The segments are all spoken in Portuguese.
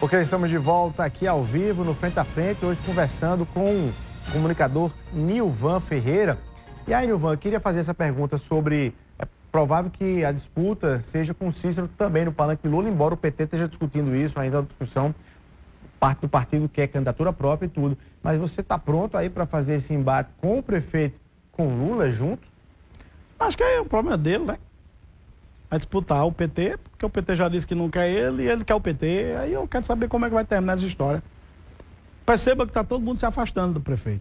Porque estamos de volta aqui ao vivo, no Frente a Frente, hoje conversando com o comunicador Nilvan Ferreira. E aí, Nilvan, eu queria fazer essa pergunta sobre... É provável que a disputa seja com o Cícero também no palanque de Lula, embora o PT esteja discutindo isso, ainda a discussão, parte do partido quer candidatura própria e tudo. Mas você está pronto aí para fazer esse embate com o prefeito, com o Lula junto? Acho que é o problema dele, né? Vai disputar o PT, porque o PT já disse que não quer ele e ele quer o PT. Aí eu quero saber como é que vai terminar essa história. Perceba que está todo mundo se afastando do prefeito.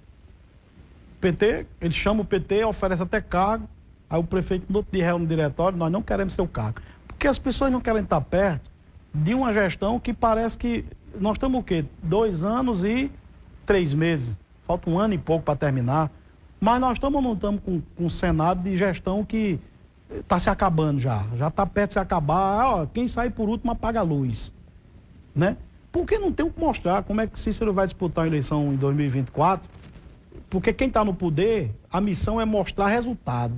O PT, ele chama o PT, oferece até cargo, aí o prefeito no outro dia reúne no diretório, nós não queremos seu cargo. Porque as pessoas não querem estar perto de uma gestão que parece que... Nós estamos o quê? 2 anos e 3 meses. Falta 1 ano e pouco para terminar. Mas nós não estamos com um cenário de gestão que está se acabando já. Já está perto de se acabar. Ó, quem sai por último apaga a luz. Né? Porque não tem o que mostrar como é que Cícero vai disputar a eleição em 2024. Porque quem está no poder, a missão é mostrar resultado.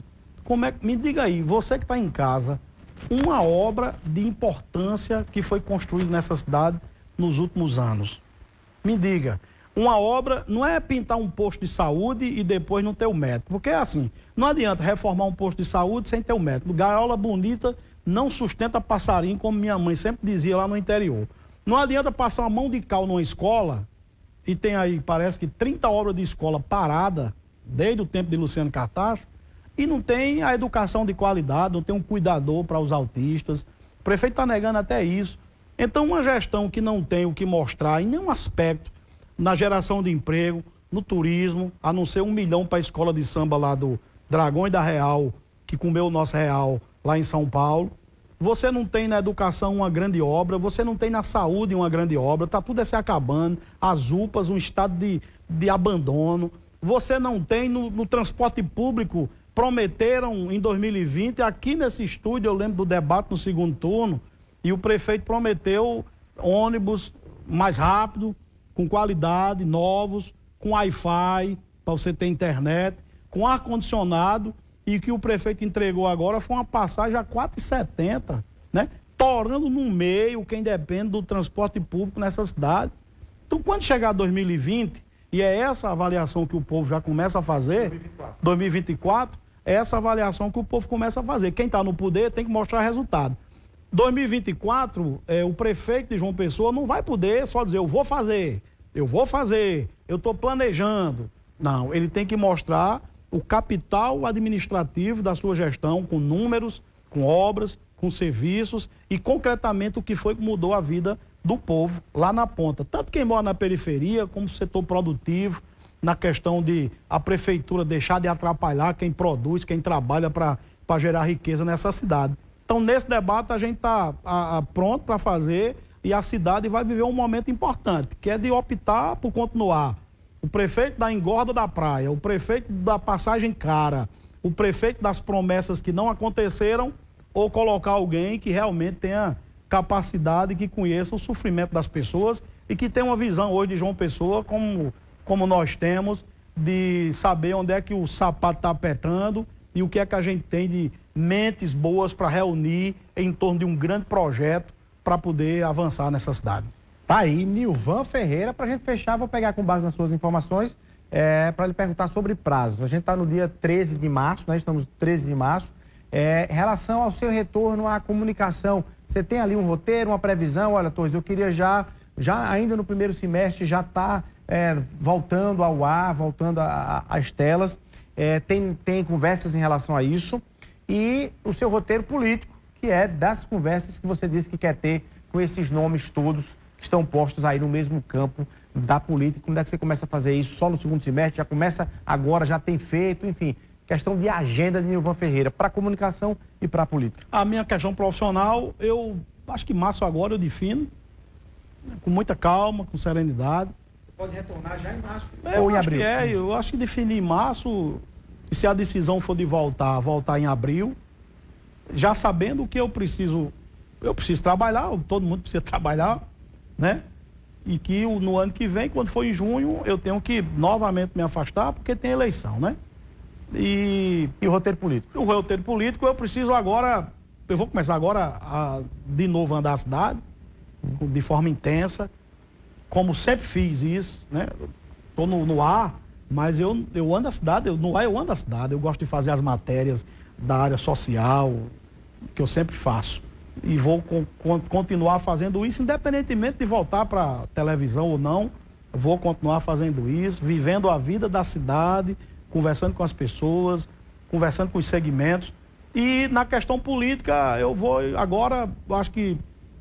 Me diga aí, você que está em casa, uma obra de importância que foi construída nessa cidade nos últimos anos. Me diga, uma obra não é pintar um posto de saúde e depois não ter o médico. Porque é assim, não adianta reformar um posto de saúde sem ter o médico. Gaiola bonita não sustenta passarinho, como minha mãe sempre dizia lá no interior. Não adianta passar uma mão de cal numa escola e tem aí, parece que 30 obras de escola parada, desde o tempo de Luciano Cartacho, e não tem a educação de qualidade, não tem um cuidador para os autistas. O prefeito está negando até isso. Então, uma gestão que não tem o que mostrar em nenhum aspecto, na geração de emprego, no turismo, a não ser 1 milhão para a escola de samba lá do Dragões da Real, que comeu o nosso real lá em São Paulo. Você não tem na educação uma grande obra, você não tem na saúde uma grande obra, está tudo se acabando, as UPAs, um estado de abandono. Você não tem no transporte público, prometeram em 2020, aqui nesse estúdio, eu lembro do debate no segundo turno, e o prefeito prometeu ônibus mais rápido, com qualidade, novos, com Wi-Fi, para você ter internet, com ar-condicionado, e o que o prefeito entregou agora foi uma passagem a R$ 4,70, né? Torando no meio quem depende do transporte público nessa cidade. Então, quando chegar 2020, e é essa avaliação que o povo já começa a fazer, 2024, é essa avaliação que o povo começa a fazer. Quem está no poder tem que mostrar resultado. 2024, o prefeito de João Pessoa não vai poder só dizer, eu vou fazer, eu estou planejando. Não, ele tem que mostrar o capital administrativo da sua gestão, com números, com obras, com serviços e concretamente o que foi que mudou a vida do povo lá na ponta. Tanto quem mora na periferia, como o setor produtivo, na questão de a prefeitura deixar de atrapalhar quem produz, quem trabalha para gerar riqueza nessa cidade. Então, nesse debate, a gente está pronto para fazer e a cidade vai viver um momento importante, que é de optar por continuar. O prefeito da engorda da praia, o prefeito da passagem cara, o prefeito das promessas que não aconteceram, ou colocar alguém que realmente tenha capacidade, que conheça o sofrimento das pessoas e que tenha uma visão hoje de João Pessoa, como nós temos, de saber onde é que o sapato está apertando e o que é que a gente tem de mentes boas para reunir em torno de um grande projeto para poder avançar nessa cidade. Tá aí, Nilvan Ferreira, para a gente fechar, vou pegar com base nas suas informações, para lhe perguntar sobre prazos. A gente está no dia 13 de março, né? Estamos no 13 de março. Em relação ao seu retorno à comunicação, você tem ali um roteiro, uma previsão? Olha, Torres, eu queria já ainda no primeiro semestre, já está voltando ao ar, voltando às telas. Tem conversas em relação a isso. E o seu roteiro político, que é das conversas que você disse que quer ter com esses nomes todos que estão postos aí no mesmo campo da política. Quando é que você começa a fazer isso? Só no segundo semestre? Já começa agora, já tem feito, enfim. Questão de agenda de Nilvan Ferreira para a comunicação e para a política. A minha questão profissional, eu acho que março agora eu defino, com muita calma, com serenidade. Pode retornar já em março ou em abril? Eu acho que definir em março, e se a decisão for de voltar em abril, já sabendo o que eu preciso trabalhar, todo mundo precisa trabalhar, né? E que no ano que vem, quando for em junho, eu tenho que novamente me afastar, porque tem eleição, né? E o roteiro político? O roteiro político, eu preciso agora, eu vou começar agora de novo a andar a cidade, de forma intensa, como sempre fiz isso, né? Estou no ar, mas eu ando a cidade, no ar eu ando a cidade, eu gosto de fazer as matérias da área social, que eu sempre faço. E vou continuar fazendo isso, independentemente de voltar para televisão ou não, vou continuar fazendo isso, vivendo a vida da cidade, conversando com as pessoas, conversando com os segmentos. E na questão política, eu vou agora, acho que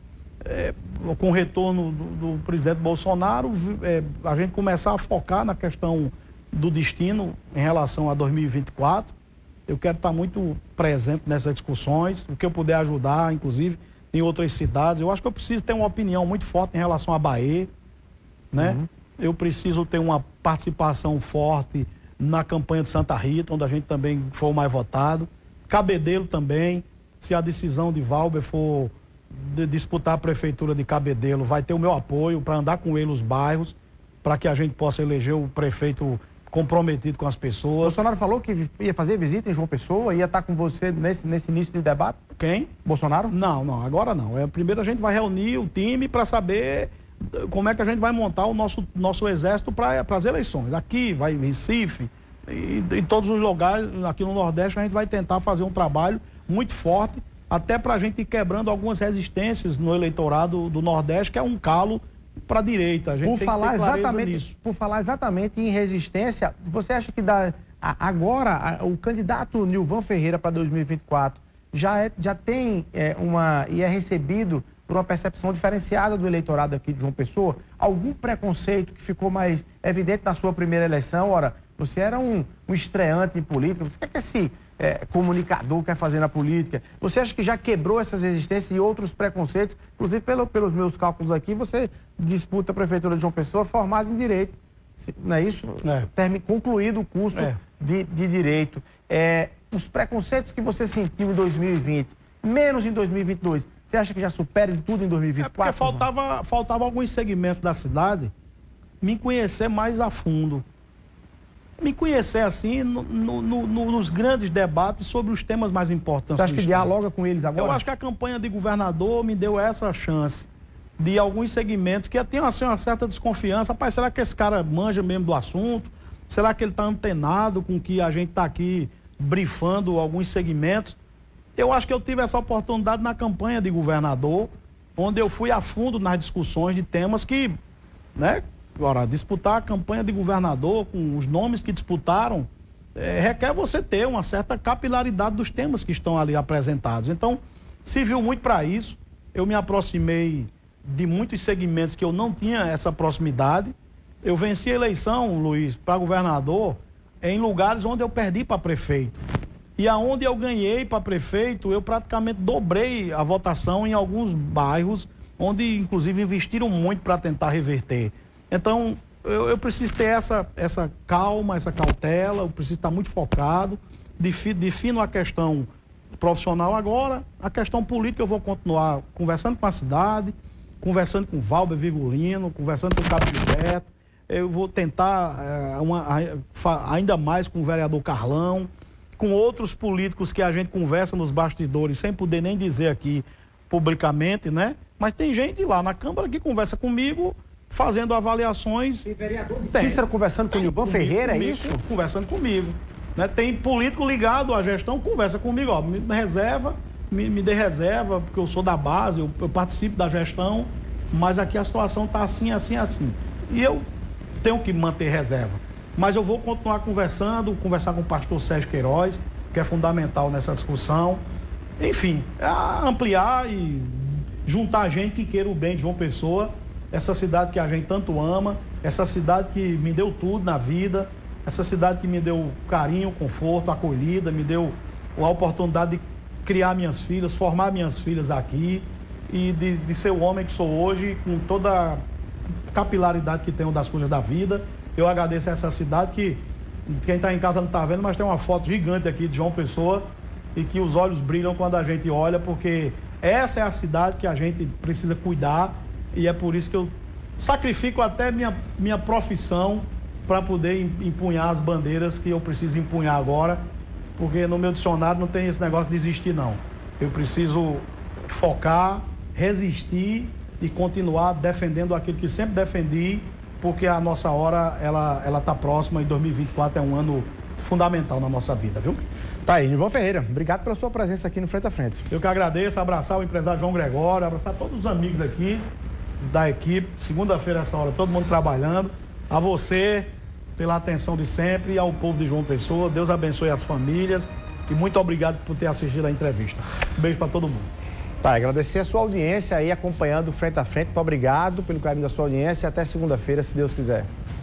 com o retorno do presidente Bolsonaro, a gente começar a focar na questão do destino em relação a 2024. Eu quero estar muito presente nessas discussões, o que eu puder ajudar, inclusive, em outras cidades. Eu acho que eu preciso ter uma opinião muito forte em relação à Bahia, né? Eu preciso ter uma participação forte na campanha de Santa Rita, onde a gente também foi o mais votado. Cabedelo também, se a decisão de Valber for de disputar a prefeitura de Cabedelo, vai ter o meu apoio para andar com ele os bairros, para que a gente possa eleger o prefeito comprometido com as pessoas. Bolsonaro falou que ia fazer visita em João Pessoa, ia estar com você nesse início de debate? Quem? Bolsonaro? Não, agora não. Primeiro a gente vai reunir o time para saber como é que a gente vai montar o nosso exército para as eleições. Aqui, vai em Recife, e em todos os lugares, aqui no Nordeste, a gente vai tentar fazer um trabalho muito forte, até para a gente ir quebrando algumas resistências no eleitorado do Nordeste, que é um calo para a direita. A gente tem que ter clareza nisso. Por falar exatamente em resistência, você acha que agora o candidato Nilvan Ferreira para 2024 já tem e é recebido por uma percepção diferenciada do eleitorado aqui de João Pessoa? Algum preconceito que ficou mais evidente na sua primeira eleição? Ora, você era um estreante em política, você quer esse comunicador quer fazer na política? Você acha que já quebrou essas resistências e outros preconceitos? Inclusive, pelos meus cálculos aqui, você disputa a prefeitura de João Pessoa formado em Direito. Não é isso? Concluído o curso de Direito. Os preconceitos que você sentiu em 2020, menos em 2022, você acha que já supera de tudo em 2024? Porque faltava alguns segmentos da cidade me conhecer mais a fundo. Me conhecer assim nos grandes debates sobre os temas mais importantes. Você acha que dialoga com eles agora? Eu acho que a campanha de governador me deu essa chance de alguns segmentos que tem assim, uma certa desconfiança. Rapaz, será que esse cara manja mesmo do assunto? Será que ele está antenado com que a gente está aqui brifando alguns segmentos? Eu acho que eu tive essa oportunidade na campanha de governador, onde eu fui a fundo nas discussões de temas que, né? Agora, disputar a campanha de governador com os nomes que disputaram requer você ter uma certa capilaridade dos temas que estão ali apresentados. Então, se viu muito para isso. Eu me aproximei de muitos segmentos que eu não tinha essa proximidade. Eu venci a eleição, Luiz, para governador em lugares onde eu perdi para prefeito. E aonde eu ganhei para prefeito, eu praticamente dobrei a votação em alguns bairros, onde inclusive investiram muito para tentar reverter. Então, eu preciso ter essa calma, essa cautela, eu preciso estar muito focado, defino a questão profissional agora, a questão política eu vou continuar conversando com a cidade, conversando com Valber Vigolino, conversando com o Cabo Gilberto, eu vou tentar ainda mais com o vereador Carlão, com outros políticos que a gente conversa nos bastidores, sem poder nem dizer aqui publicamente, né? Mas tem gente lá na Câmara que conversa comigo, fazendo avaliações. Tem vereador de Cícero conversando com o Nilvan Ferreira, é isso? Conversando comigo. Né? Tem político ligado à gestão, conversa comigo, ó, me dê reserva, porque eu sou da base, eu participo da gestão, mas aqui a situação está assim, assim, assim. E eu tenho que manter reserva. Mas eu vou continuar conversar com o pastor Sérgio Queiroz, que é fundamental nessa discussão. Enfim, ampliar e juntar gente que queira o bem de João Pessoa, essa cidade que a gente tanto ama, essa cidade que me deu tudo na vida, essa cidade que me deu carinho, conforto, acolhida, me deu a oportunidade de criar minhas filhas, formar minhas filhas aqui e de ser o homem que sou hoje, com toda a capilaridade que tenho das coisas da vida. Eu agradeço a essa cidade que quem está em casa não está vendo, mas tem uma foto gigante aqui de João Pessoa e que os olhos brilham quando a gente olha, porque essa é a cidade que a gente precisa cuidar. E é por isso que eu sacrifico até minha profissão para poder empunhar as bandeiras que eu preciso empunhar agora, porque no meu dicionário não tem esse negócio de desistir, não. Eu preciso focar, resistir e continuar defendendo aquilo que sempre defendi, porque a nossa hora, ela tá próxima e 2024 é um ano fundamental na nossa vida, viu? Tá aí, Nilvan Ferreira, obrigado pela sua presença aqui no Frente a Frente. Eu que agradeço, abraçar o empresário João Gregório, abraçar todos os amigos aqui da equipe, segunda-feira essa hora, todo mundo trabalhando, a você pela atenção de sempre e ao povo de João Pessoa, Deus abençoe as famílias e muito obrigado por ter assistido a entrevista. Um beijo para todo mundo. Tá, agradecer a sua audiência aí acompanhando o Frente a Frente, muito obrigado pelo carinho da sua audiência e até segunda-feira, se Deus quiser.